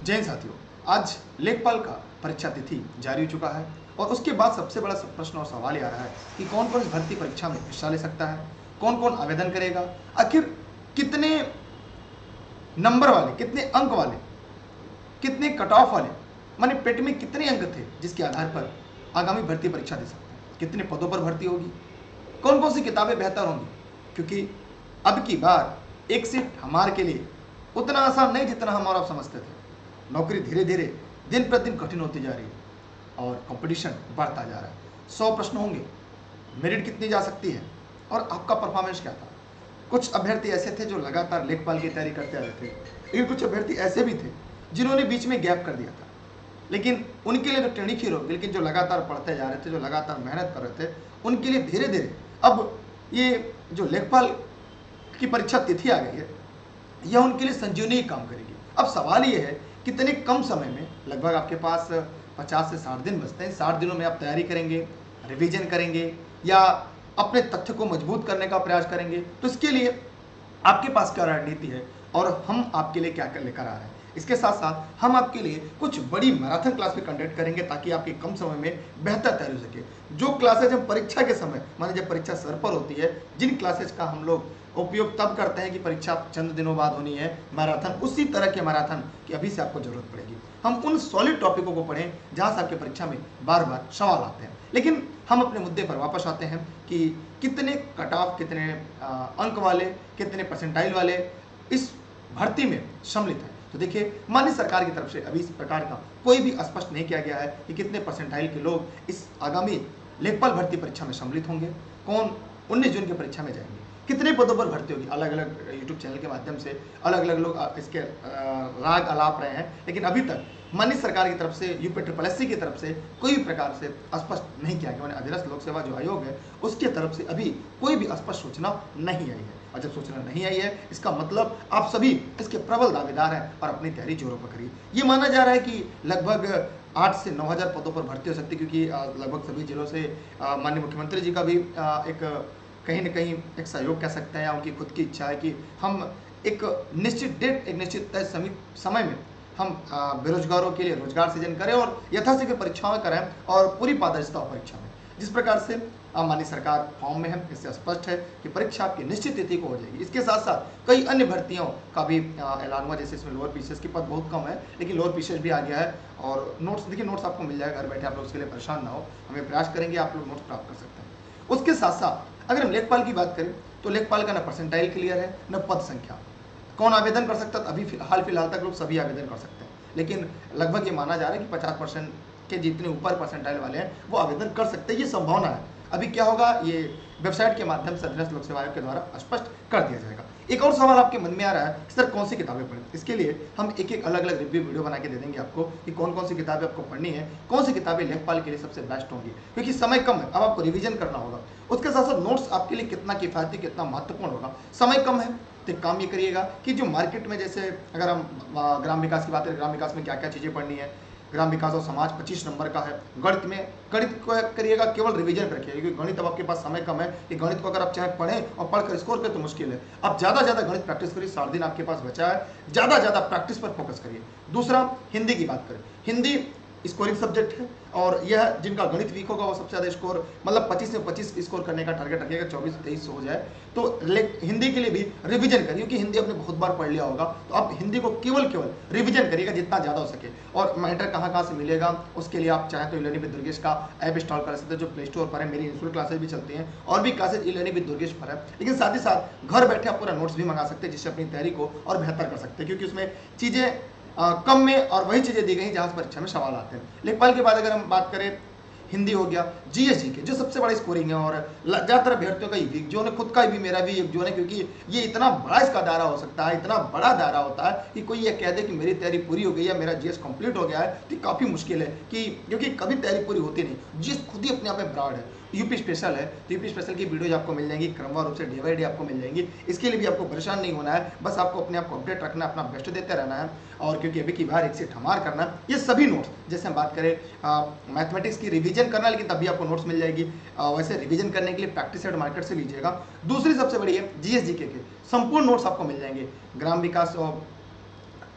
जय हिंद साथियों, आज लेखपाल का परीक्षा तिथि जारी हो चुका है और उसके बाद सबसे बड़ा प्रश्न और सवाल ये आ रहा है कि कौन कौन इस भर्ती परीक्षा में हिस्सा ले सकता है, कौन कौन आवेदन करेगा, आखिर कितने नंबर वाले, कितने अंक वाले, कितने कट ऑफ वाले, माने पेट में कितने अंक थे जिसके आधार पर आगामी भर्ती परीक्षा दे सकते हैं, कितने पदों पर भर्ती होगी, कौन कौन सी किताबें बेहतर होंगी, क्योंकि अब की बार एक सीट हमारे के लिए उतना आसान नहीं जितना हम और आप समझते थे। नौकरी धीरे धीरे दिन प्रतिदिन कठिन होती जा रही है और कंपटीशन बढ़ता जा रहा है। 100 प्रश्न होंगे, मेरिट कितनी जा सकती है और आपका परफॉर्मेंस क्या था। कुछ अभ्यर्थी ऐसे थे जो लगातार लेखपाल की तैयारी करते आ रहे थे, लेकिन कुछ अभ्यर्थी ऐसे भी थे जिन्होंने बीच में गैप कर दिया था, लेकिन उनके लिए जो टेढ़ी खीर होगी, लेकिन जो लगातार पढ़ते जा रहे थे, जो लगातार मेहनत कर रहे थे, उनके लिए धीरे धीरे अब ये जो लेखपाल की परीक्षा तिथि आ गई है, यह उनके लिए संजीवनी काम करेगी। अब सवाल ये है, कितने कम समय में, लगभग आपके पास 50 से 60 दिन बचते हैं, 60 दिनों में आप तैयारी करेंगे, रिवीजन करेंगे या अपने तथ्य को मजबूत करने का प्रयास करेंगे, तो इसके लिए आपके पास क्या रणनीति है और हम आपके लिए क्या लेकर आ रहे हैं। इसके साथ साथ हम आपके लिए कुछ बड़ी मैराथन क्लास भी कंडक्ट करेंगे ताकि आपकी कम समय में बेहतर तैयारी हो सके। जो क्लासेज हम परीक्षा के समय, माने जब परीक्षा सर पर होती है, जिन क्लासेज का हम लोग उपयोग तब करते हैं कि परीक्षा चंद दिनों बाद होनी है, मैराथन, उसी तरह के मैराथन की अभी से आपको जरूरत पड़ेगी। हम उन सॉलिड टॉपिकों को पढ़ें जहां से आपके परीक्षा में बार बार सवाल आते हैं। लेकिन हम अपने मुद्दे पर वापस आते हैं कि कितने कट ऑफ, कितने अंक वाले, कितने परसेंटाइल वाले इस भर्ती में सम्मिलित हैं। तो देखिए, माननीय सरकार की तरफ से अभी इस प्रकार का कोई भी स्पष्ट नहीं किया गया है कि कितने परसेंटाइल के लोग इस आगामी लेखपाल भर्ती परीक्षा में सम्मिलित होंगे, कौन 19 जून की परीक्षा में जाएंगे, कितने पदों पर भर्ती होगी। अलग अलग यूट्यूब चैनल के माध्यम से अलग अलग लोग इसके राग अलाप रहे हैं, लेकिन अभी तक माननीय सरकार की तरफ से, यूपीएससी की तरफ से कोई भी प्रकार से स्पष्ट नहीं किया गया। अधीनस्थ लोक सेवा जो आयोग है उसके तरफ से अभी कोई भी स्पष्ट सूचना नहीं आई है, और जब सूचना नहीं आई है इसका मतलब आप सभी इसके प्रबल दावेदार हैं और अपनी तैयारी जोरों पर करिए। ये माना जा रहा है कि लगभग 8 से 9,000 पदों पर भर्ती हो सकती है, क्योंकि लगभग सभी जिलों से माननीय मुख्यमंत्री जी का भी एक कहीं न कहीं एक सहयोग कह सकते हैं, या उनकी खुद की इच्छा है कि हम एक निश्चित डेट, एक निश्चित तय समय में हम बेरोजगारों के लिए रोजगार सृजन करें और यथाशीघ्र परीक्षाएं करें और पूरी पारदर्शिता हो परीक्षा में। जिस प्रकार से माननीय सरकार फॉर्म में है, इससे स्पष्ट है कि परीक्षा आपकी निश्चित तिथि को हो जाएगी। इसके साथ साथ कई अन्य भर्तियों का भी ऐलान हुआ, जैसे इसमें लोअर पीसीएस की पद बहुत कम है, लेकिन लोअर पीसीएस भी आ गया है। और नोट्स, देखिए नोट्स आपको मिल जाएगा घर बैठे, आप लोग उसके लिए परेशान ना हो, हमें प्रयास करेंगे आप लोग नोट्स प्राप्त कर सकते हैं। उसके साथ साथ अगर हम लेखपाल की बात करें तो लेखपाल का न परसेंटाइल क्लियर है, न पद संख्या। कौन आवेदन कर सकता है? अभी फिलहाल तक लोग सभी आवेदन कर सकते हैं, लेकिन लगभग ये माना जा रहा है कि 50% के जितने ऊपर परसेंटाइल वाले हैं वो आवेदन कर सकते हैं, ये संभावना है। अभी क्या होगा, ये वेबसाइट के माध्यम से अधीनस्थ लोक सेवा आयोग के द्वारा स्पष्ट कर दिया जाएगा। एक और सवाल आपके मन में आ रहा है, सर कौन सी किताबें पढ़ें? इसके लिए हम एक एक अलग अलग रिव्यू वीडियो बना के दे देंगे आपको कि कौन कौन सी किताबें आपको पढ़नी है, कौन सी किताबें लेखपाल के लिए सबसे बेस्ट होंगी, क्योंकि समय कम है, अब आपको रिवीजन करना होगा। उसके साथ साथ नोट्स आपके लिए कितना किफायती, कितना महत्वपूर्ण होगा। समय कम है तो एक काम ये करिएगा कि जो मार्केट में, जैसे अगर हम ग्राम विकास की बात करें, ग्राम विकास में क्या क्या चीज़ें पढ़नी है, ग्राम विकास और समाज 25 नंबर का है। गणित को करिएगा, केवल रिवीजन पर रखिएगा, क्योंकि गणित अब आपके पास समय कम है कि गणित को अगर आप चाहे पढ़ें और पढ़कर स्कोर करें तो मुश्किल है। आप ज़्यादा गणित प्रैक्टिस करिए, 60 दिन आपके पास बचा है, ज़्यादा प्रैक्टिस पर फोकस करिए। दूसरा, हिंदी की बात करें, हिंदी स्कोरिंग सब्जेक्ट है और यह जिनका गणित वीक होगा वो सबसे ज़्यादा स्कोर, मतलब 25 में 25 स्कोर करने का टारगेट रखिएगा, 24-23 हो जाए तो हिंदी के लिए भी रिवीजन करिए, क्योंकि हिंदी आपने बहुत बार पढ़ लिया होगा, तो आप हिंदी को केवल रिवीजन करिएगा जितना ज़्यादा हो सके। और मैटर कहाँ से मिलेगा, उसके लिए आप चाहें तो ई-लर्निंग विद दुर्गेश का ऐप इंस्टॉल कर सकते हैं, जो प्ले स्टोर पर है। मेरी इंस्टॉल क्लासेज भी चलती हैं और भी क्लासेज ई-लर्निंग विद दुर्गेश पर है, लेकिन साथ ही साथ घर बैठे आप पूरा नोट्स भी मंगा सकते हैं, जिससे अपनी तैयारी को और बेहतर कर सकते हैं, क्योंकि उसमें चीज़ें कम में और वही चीज़ें दी गई जहाँ से परीक्षा में सवाल आते हैं। लेखपाल के बाद अगर हम बात करें, हिंदी हो गया, जीएस के जो सबसे बड़ा स्कोरिंग है और ज़्यादातर अभ्यर्थियों का वीक जोन है, खुद का भी, मेरा भी एक जोन है, क्योंकि ये इतना बड़ा इसका दायरा हो सकता है, इतना बड़ा दायरा होता है कि कोई ये कह दे कि मेरी तैयारी पूरी हो गई है, मेरा जीएस कंप्लीट हो गया है, तो काफ़ी मुश्किल है, कि क्योंकि कभी तैयारी पूरी होती नहीं। जीएस खुद ही अपने आप में ब्रॉड है। यूपी स्पेशल है तो यूपी स्पेशल की वीडियोज आपको मिल जाएंगी, क्रमवार रूप से डे बाई डे आपको मिल जाएंगी। इसके लिए भी आपको परेशान नहीं होना है, बस आपको अपने आप को अपडेट रखना है, अपना बेस्ट देते रहना है, और क्योंकि अभी की बार एक से ठमार करना है। ये सभी नोट्स, जैसे हम बात करें मैथमेटिक्स की रिवीजन करना, लेकिन तभी आपको नोट्स मिल जाएगी। वैसे रिवीजन करने के लिए प्रैक्टिस सेट मार्केट से लीजिएगा। दूसरी सबसे बड़ी है जीएस जीके के संपूर्ण नोट्स आपको मिल जाएंगे। ग्राम विकास और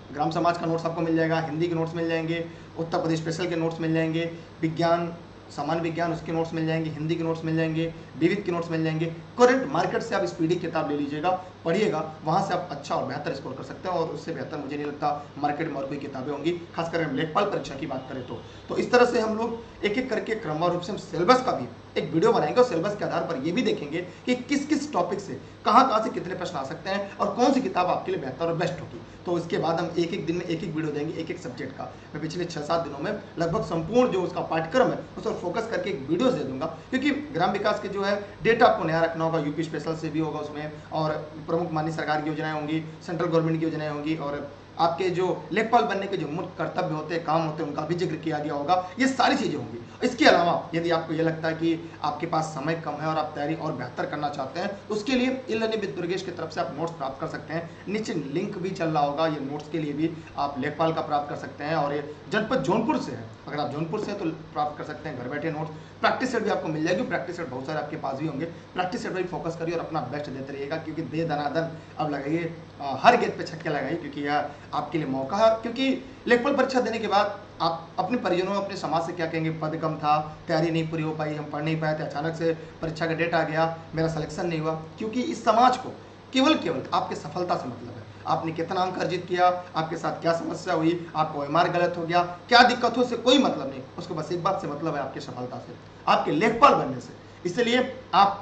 ग्राम समाज का नोट्स आपको मिल जाएगा, हिंदी के नोट्स मिल जाएंगे, उत्तर प्रदेश स्पेशल के नोट्स मिल जाएंगे, विज्ञान सामान्य विज्ञान उसके नोट्स मिल जाएंगे, हिंदी के नोट्स मिल जाएंगे, विविध के नोट्स मिल जाएंगे। करंट मार्केट से आप स्पीडी किताब ले लीजिएगा, पढ़िएगा, वहां से आप अच्छा और बेहतर स्कोर कर सकते हैं। और उससे बेहतर मुझे नहीं लगता मार्केट में और कोई किताबें होंगी, खासकर हम लेखपाल परीक्षा की बात करें तो इस तरह से हम लोग एक एक करके क्रमवार रूप से हम सिलेबस का भी एक वीडियो बनाएंगे और सिलेबस के आधार पर ये भी देखेंगे कि किस किस टॉपिक से कहाँ से कितने प्रश्न आ सकते हैं और कौन सी किताब आपके लिए बेहतर और बेस्ट होगी। तो इसके बाद हम एक एक दिन में एक एक वीडियो देंगे एक एक सब्जेक्ट का। मैं पिछले 6-7 दिनों में लगभग संपूर्ण जो उसका पाठ्यक्रम है उस पर फोकस करके एक वीडियोस दे दूंगा, क्योंकि ग्राम विकास के जो है डेटा आपको नया रखना होगा, यूपी स्पेशल से भी होगा उसमें, और प्रमुख माननीय सरकार की योजनाएं होंगी, सेंट्रल गवर्नमेंट की योजनाएं होंगी, और आपके जो लेखपाल बनने के जो मुख्य कर्तव्य होते हैं, काम होते हैं, उनका भी जिक्र किया गया होगा। ये सारी चीज़ें होंगी। इसके अलावा यदि आपको ये लगता है कि आपके पास समय कम है और आप तैयारी और बेहतर करना चाहते हैं, तो उसके लिए ई-लर्निंग विद दुर्गेश की तरफ से आप नोट्स प्राप्त कर सकते हैं। नीचे लिंक भी चल रहा होगा, ये नोट्स के लिए भी आप लेखपाल का प्राप्त कर सकते हैं। और ये जनपद जौनपुर से है, अगर आप जौनपुर से हैं तो प्राप्त कर सकते हैं घर बैठे नोट्स। प्रैक्टिस सेट भी आपको मिल जाएगी, प्रैक्टिस सेट बहुत सारे आपके पास भी होंगे। प्रैक्टिस सेट पर भी फोकस करिए और अपना बेस्ट देते रहिएगा, क्योंकि दे दनादन अब लगाइए, हर गेंद पे छक्के लगाइए, क्योंकि यह आपके लिए मौका है। क्योंकि लेखपाल परीक्षा देने के बाद आप अपने परिजनों अपने समाज से क्या कहेंगे, पद कम था, तैयारी नहीं पूरी हो पाई, हम पढ़ नहीं पाए थे, अचानक से परीक्षा का डेट आ गया, मेरा सिलेक्शन नहीं हुआ। क्योंकि इस समाज को केवल आपके सफलता से मतलब है। आपने कितना अंक अर्जित किया, आपके साथ क्या समस्या हुई, आपका ओएमआर गलत हो गया, क्या दिक्कत हो, से कोई मतलब नहीं। उसको बस एक बात से मतलब है, आपकी सफलता से, आपके लेखपाल बनने से। इसलिए आप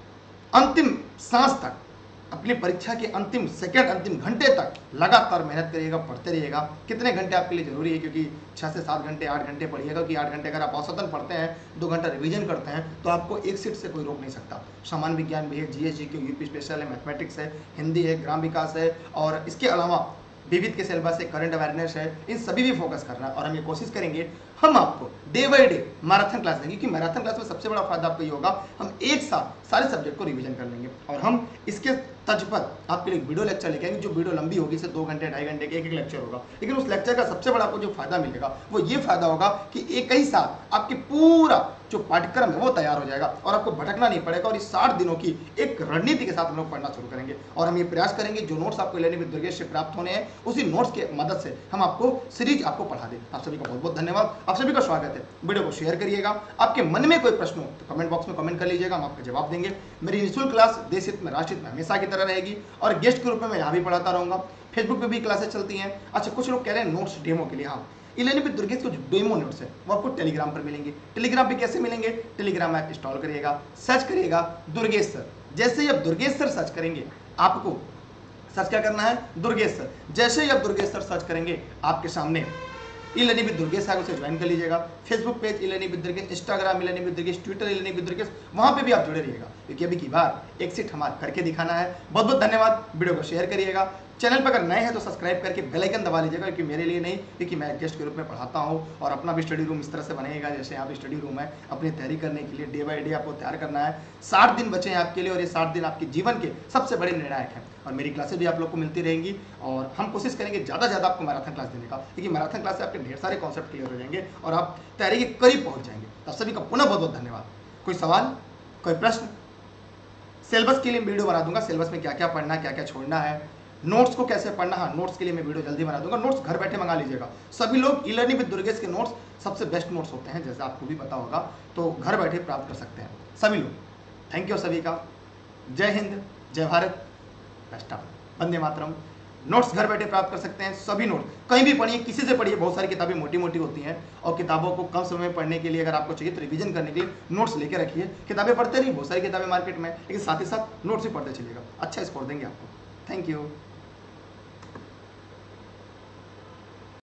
अंतिम सांस तक, अपनी परीक्षा के अंतिम सेकंड, अंतिम घंटे तक लगातार मेहनत करिएगा, पढ़ते रहिएगा। कितने घंटे आपके लिए जरूरी है, क्योंकि 6 से 7 घंटे 8 घंटे पढ़िएगा, कि 8 घंटे अगर आप औसतन पढ़ते हैं, 2 घंटा रिवीजन करते हैं, तो आपको एक सीट से कोई रोक नहीं सकता। सामान्य विज्ञान भी है, जीएस जीके, यूपी स्पेशल है, मैथमेटिक्स है, हिंदी है, ग्राम विकास है, और इसके अलावा विविध के सिलेबस है, करंट अवेयरनेस है, इन सभी भी फोकस करना है। और हम ये कोशिश करेंगे हम आपको day by day marathon class देंगे, क्योंकि मैराथन क्लास में सबसे बड़ा फायदा आपको ये होगा, हम एक साथ सारे सब्जेक्ट को रिवीजन कर लेंगे। और हम इसके तर्ज पर आपके लिए वीडियो लेक्चर लेके आएंगे, जो वीडियो लंबी होगी, से 2 घंटे 2.5 घंटे के एक लेक्चर होगा। लेकिन उस लेक्चर का सबसे बड़ा आपको जो फायदा मिलेगा वो ये फायदा होगा कि एक ही साथ आपके पूरा जो पाठ्यक्रम है वो तैयार हो जाएगा और आपको भटकना नहीं पड़ेगा। और इस 60 दिनों की एक रणनीति के साथ हम लोग पढ़ना शुरू करेंगे। और हम ये प्रयास करेंगे जो नोट्स आपको ई-लर्निंग विद दुर्गेश से प्राप्त होने हैं, उसी नोट्स के मदद से हम आपको सीरीज आपको पढ़ा दें। आप सभी का बहुत बहुत धन्यवाद, आप सभी का स्वागत है। वीडियो को शेयर करिएगा। आपके मन में कोई प्रश्न हो तो कमेंट बॉक्स में कमेंट कर लीजिएगा, हम आपका जवाब देंगे। मेरी निःशुल्क क्लास देश हित में राष्ट्र हित में हमेशा की तरह रहेगी, और गेस्ट के रूप में मैं यहाँ भी पढ़ाता रहूंगा। फेसबुक पे भी क्लासेस चलती हैं। अच्छा, कुछ लोग कह रहे हैं नोट्स डेमो के लिए, हाँ, ई-लर्निंग विद दुर्गेश को जो डेमो नोट्स है वो आपको टेलीग्राम पर मिलेंगे। टेलीग्राम पे कैसे मिलेंगे? टेलीग्राम ऐप इंस्टॉल करिएगा, सर्च करिएगा दुर्गेश सर। जैसे ही आप दुर्गेश सर सर्च करेंगे, आपको सर्च क्या करना है, दुर्गेश सर। जैसे ही आप दुर्गेश सर सर्च करेंगे, आपके सामने ई-लर्निंग विद दुर्गेश है, उसे ज्वाइन कर लीजिएगा। Facebook page e-learning with Durgesh, Instagram e-learning with Durgesh, Twitter e-learning with Durgesh, वहां पे भी आप जुड़े रहिएगा, क्योंकि अभी की बार एक सीट हमारा करके दिखाना है। बहुत बहुत धन्यवाद। वीडियो को शेयर करिएगा। चैनल पर अगर नए हैं तो सब्सक्राइब करके बेल आइकन दबा लीजिएगा, क्योंकि मेरे लिए नहीं, क्योंकि मैं गेस्ट के रूप में पढ़ाता हूँ। और अपना भी स्टडी रूम इस तरह से बनेगा जैसे यहाँ पे स्टडी रूम है। अपनी तैयारी करने के लिए डे बाई डे आपको तैयार करना है। 60 दिन बचे हैं आपके लिए, और ये 60 दिन आपके जीवन के सबसे बड़े निर्णायक हैं। और मेरी क्लासेस भी आप लोग को मिलती रहेंगी, और हम कोशिश करेंगे ज़्यादा से ज़्यादा आपको मैराथन क्लास देने का, क्योंकि मैराथन क्लास से आपके ढेर सारे कॉन्सेप्ट क्लियर हो जाएंगे और आप तैयारी के करीब पहुँच जाएंगे। तब सभी का पुनः बहुत बहुत धन्यवाद। कोई सवाल, कोई प्रश्न? सिलेबस के लिए वीडियो बना दूंगा, सिलेबस में क्या क्या पढ़ना है, क्या क्या छोड़ना है, नोट्स को कैसे पढ़ना है, नोट्स के लिए मैं वीडियो जल्दी बना दूंगा। नोट्स घर बैठे मंगा लीजिएगा। सभी लोग ई-लर्निंग विद दुर्गेश के नोट्स सबसे बेस्ट नोट्स होते हैं, जैसे आपको भी पता होगा, तो घर बैठे प्राप्त कर सकते हैं सभी लोग। थैंक यू सभी का। जय हिंद, जय भारत, बेस्ट ऑफ, वंदे मातरम। नोट्स घर बैठे प्राप्त कर सकते हैं, सभी नोट्स कहीं भी पढ़िए, किसी से पढ़िए। बहुत सारी किताबें मोटी मोटी होती हैं, और किताबों को कम समय में पढ़ने के लिए अगर आपको चाहिए तो रिवीजन करने के लिए नोट्स लेके रखिए। किताबें पढ़ते नहीं, बहुत सारी किताबें मार्केट में, लेकिन साथ ही साथ नोट्स भी पढ़ते चलिएगा, अच्छा स्कोर देंगे आपको। Thank you.